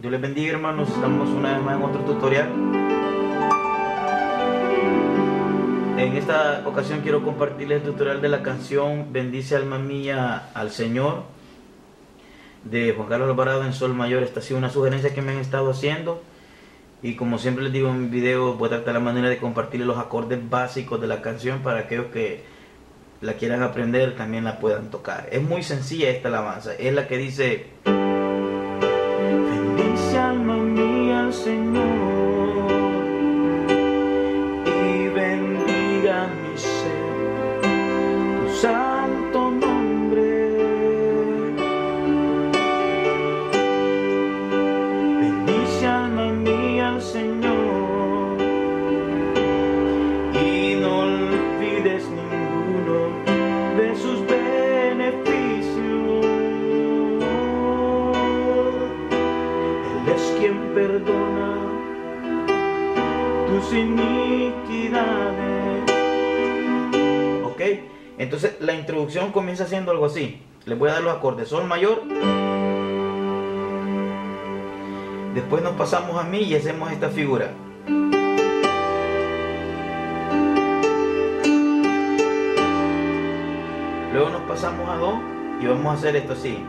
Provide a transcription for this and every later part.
Dios les bendiga, hermanos. Estamos una vez más en otro tutorial. En esta ocasión quiero compartirles el tutorial de la canción Bendice alma mía al Señor, de Juan Carlos Alvarado en sol mayor. Esta ha sido una sugerencia que me han estado haciendo, y como siempre les digo en mi video, voy a tratar la manera de compartirles los acordes básicos de la canción para aquellos que la quieran aprender también la puedan tocar. Es muy sencilla esta alabanza. Es la que dice: bendice alma mía al Señor y bendiga mi ser tu santo nombre. Bendice alma mía al Señor y no olvides ninguno de sus beneficios. Él es quien perdona tus iniquidades. Ok, entonces la introducción comienza siendo algo así. Les voy a dar los acordes: sol mayor, después nos pasamos a mi y hacemos esta figura. Luego nos pasamos a do y vamos a hacer esto así.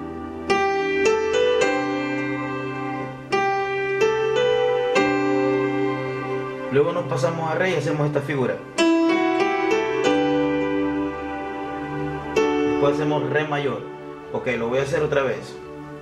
Luego nos pasamos a re y hacemos esta figura. Después hacemos re mayor. Ok, lo voy a hacer otra vez.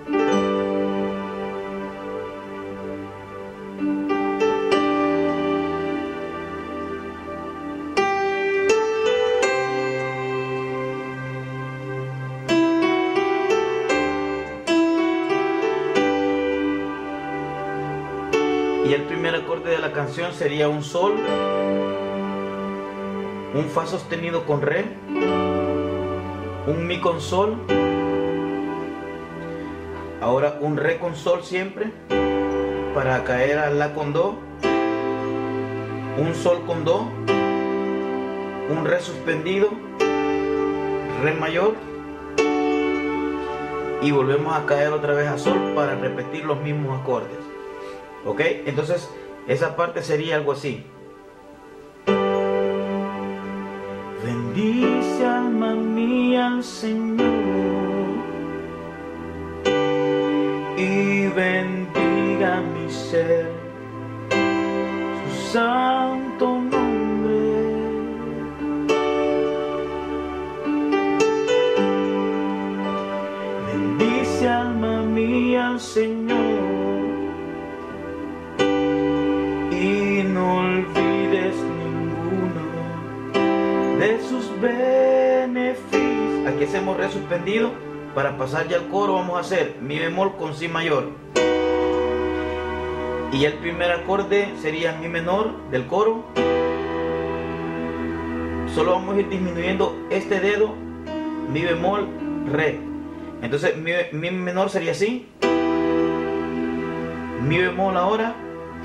Y el primer acorde de la canción sería un sol, un fa sostenido con re, un mi con sol, ahora un re con sol siempre, para caer a la con do, un sol con do, un re suspendido, re mayor, y volvemos a caer otra vez a sol para repetir los mismos acordes. Ok, entonces esa parte sería algo así: bendice alma mía al Señor y bendiga mi ser su santo nombre. Bendice alma mía al Señor y no olvides ninguno de sus beneficios. Aquí hacemos re suspendido. Para pasar ya al coro vamos a hacer mi bemol con si mayor, y el primer acorde sería mi menor del coro. Solo vamos a ir disminuyendo este dedo, mi bemol, re. Entonces mi menor sería así, mi bemol ahora,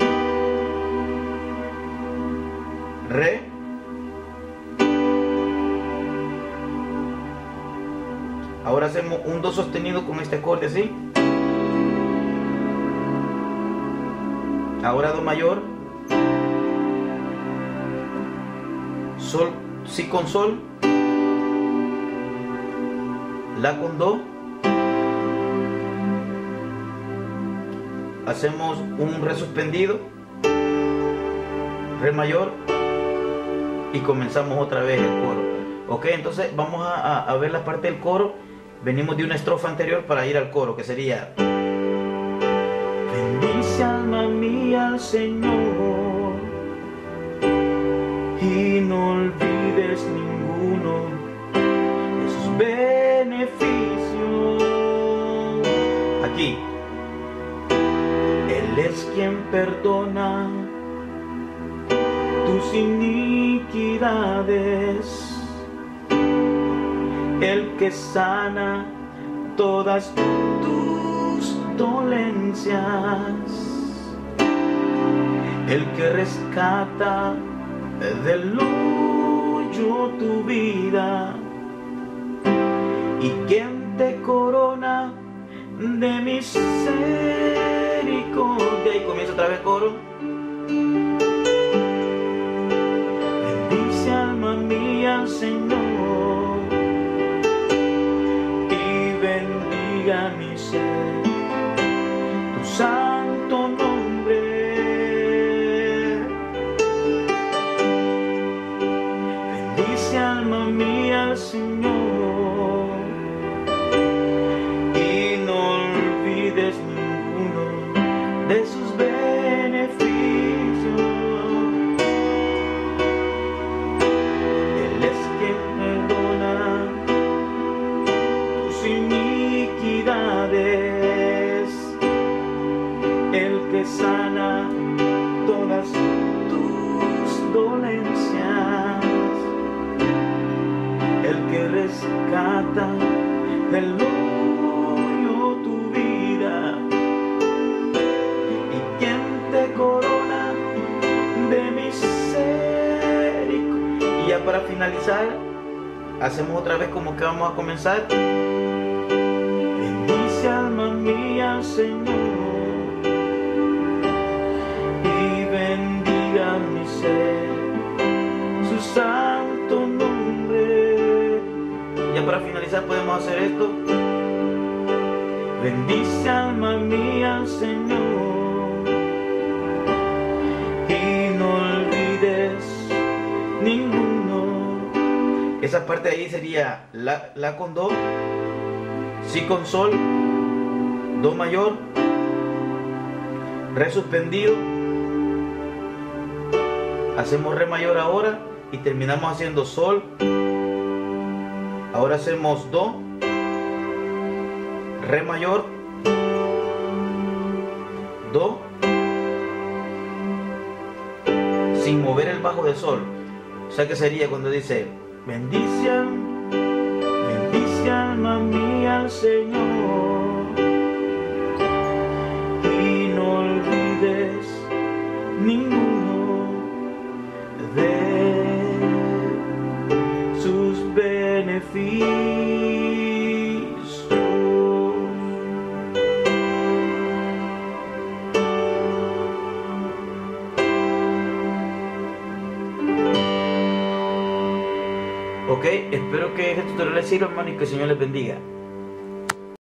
re, ahora hacemos un do sostenido con este acorde así, ahora do mayor, sol, si con sol, la con do, hacemos un re suspendido, re mayor, y comenzamos otra vez el coro. Ok, entonces vamos a ver la parte del coro. Venimos de una estrofa anterior para ir al coro, que sería: bendice alma mía al Señor y no olvides ninguno de sus beneficios. Aquí: Él es quien perdona tus iniquidades, el que sana todas tus dolencias, el que rescata del hoyo tu vida, y quien te corona de misericordia. y comienza otra vez coro. Bendice alma mía al Señor y bendiga mi ser tu santo nombre. Bendice alma mía al Señor y no olvides ninguno de sus beneficios. Él es quien perdona tus iniquidades, el que sana todas tus dolencias, el que rescata del hoyo tu vida y quien te corona de misericordia. Y ya para finalizar, hacemos otra vez como que vamos a comenzar. Bendice alma mía al Señor y bendiga mi ser su santo nombre. Ya para finalizar podemos hacer esto. Bendice alma mía al Señor y no olvides ninguno. Esa parte de ahí sería la con do, si con sol, do mayor, re suspendido, hacemos re mayor ahora y terminamos haciendo sol. Ahora hacemos do, re mayor, do, sin mover el bajo de sol. O sea que sería cuando dice bendice alma mía al Señor y no olvides ninguno de sus beneficios. Ok, espero que este tutorial les sirva, hermano, y que el Señor les bendiga.